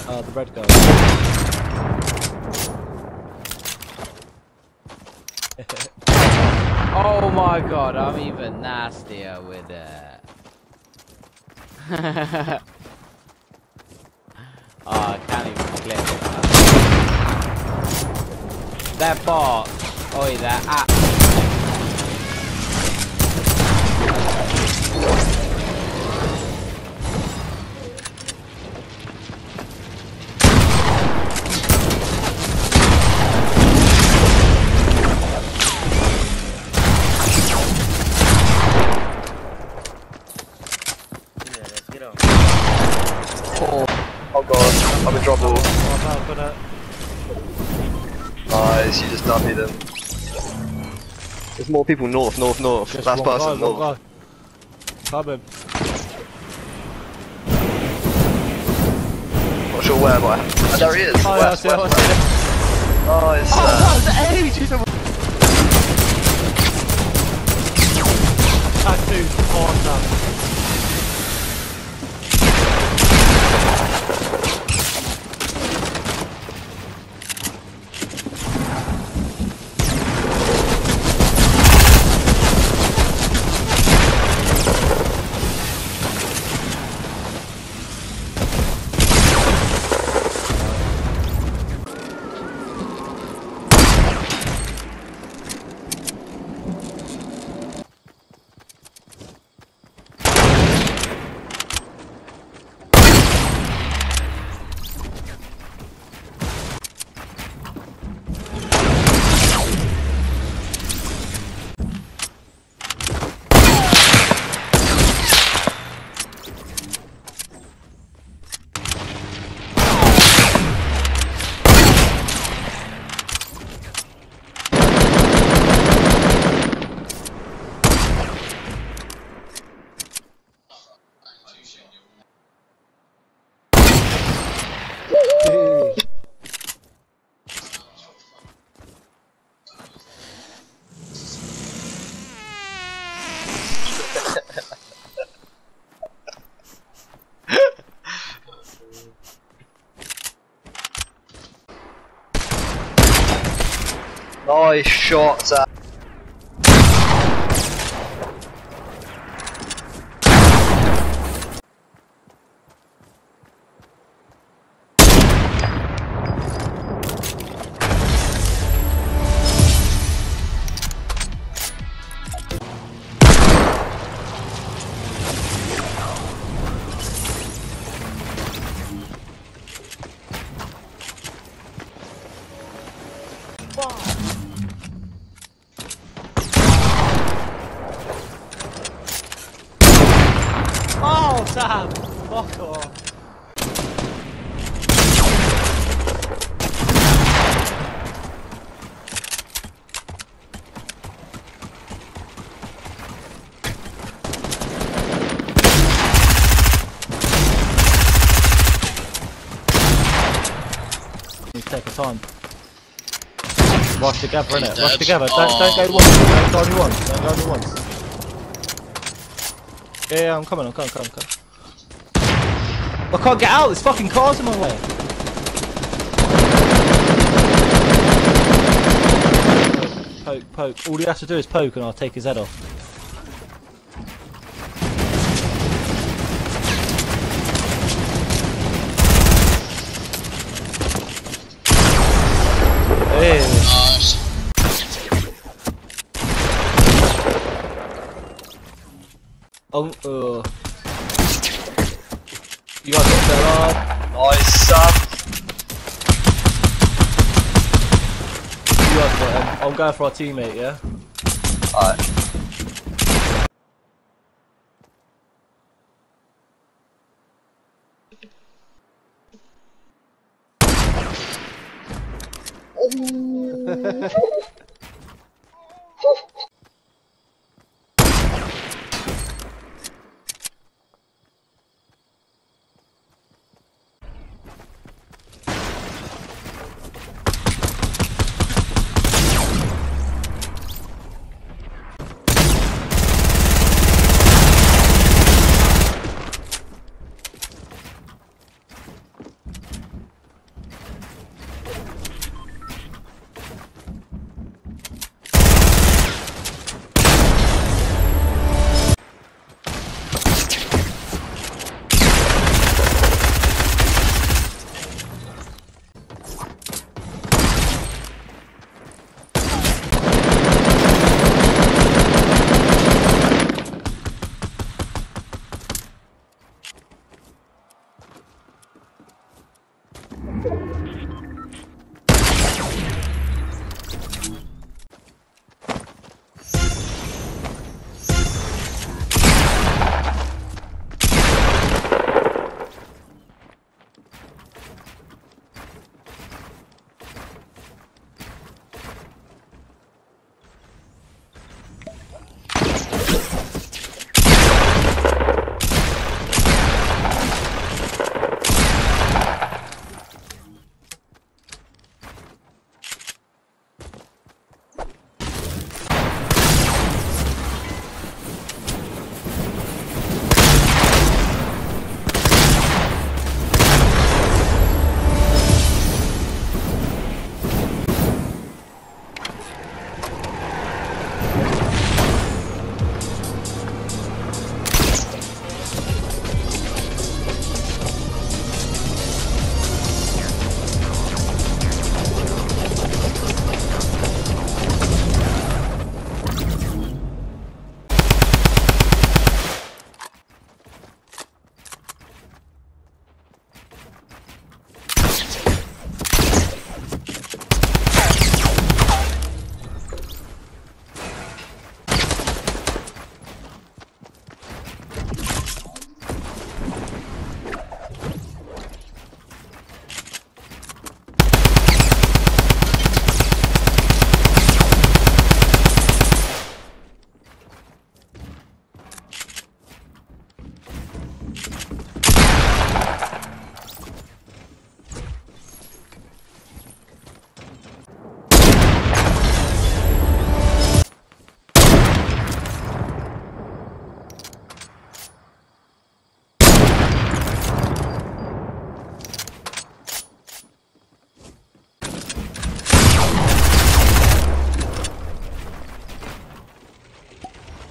the red guy. Oh my god, I'm even nastier with it. Oh, I can't even clip that. That bot. Oi, that app. Oh god, I'm in trouble. Oh, no, Nice, you just dummied them. There's more people north. Just Last one person guy, north. one guy. Coming. Not sure where, but there he is. Oh, West, yeah, I west, see it. west. Oh, it's Tattoos on them. nice shots. Oh, Sam! Fuck off. You take your time. Rush together, innit? Rush together. Don't go once. Don't go only once. Don't go only once. Yeah, I'm coming. I can't get out. There's fucking cars in my way. Poke. All he has to do is poke, and I'll take his head off. Hey. Oh, you guys got that on. Nice, Sam. You guys got him. I'm going for our teammate, yeah? Alright.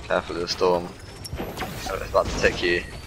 Careful of the storm. It's about to take you.